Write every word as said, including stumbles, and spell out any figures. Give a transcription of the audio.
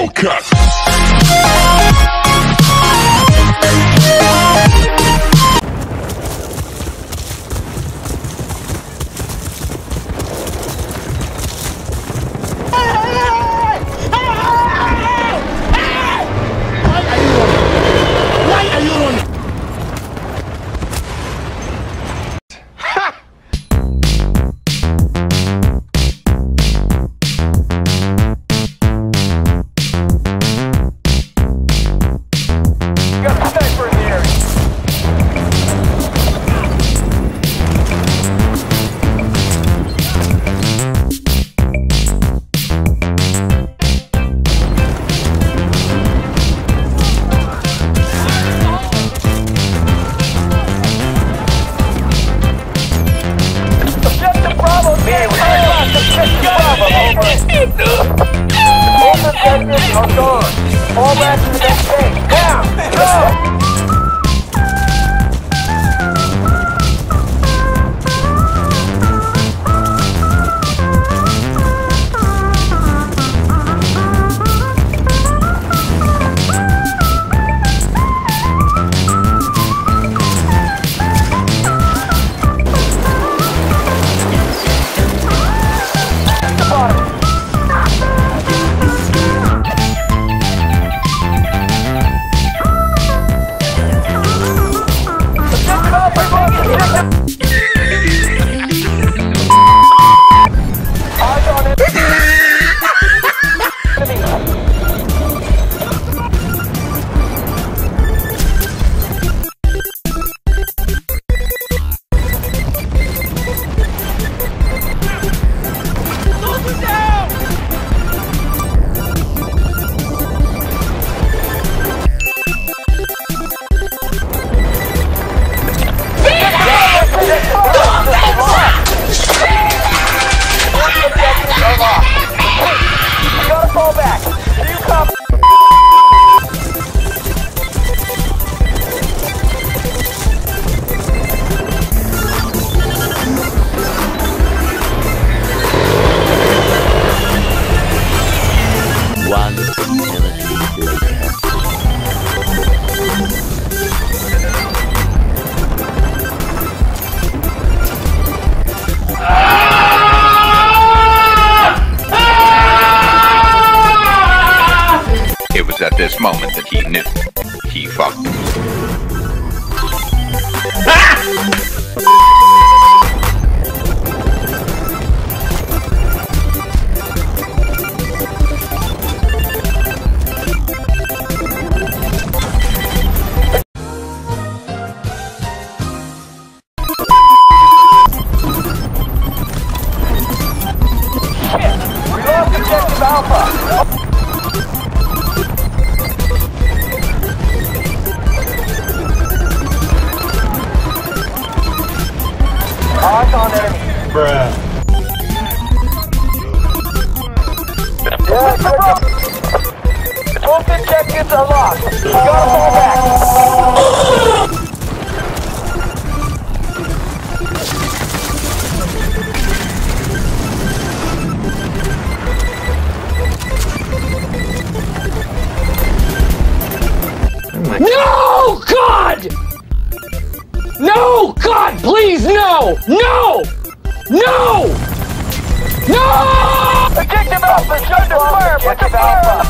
Hellcat. All gone. All back to the next stage. Down. Go. One eternity later. It was at this moment that he knew. He fucked. Eyes on enemy. Bruh. Yeah, both objectives are lost. You gotta fall back. No, God! No, God, please, no! No! No! No! Objective Alpha is under fire! Objective Alpha!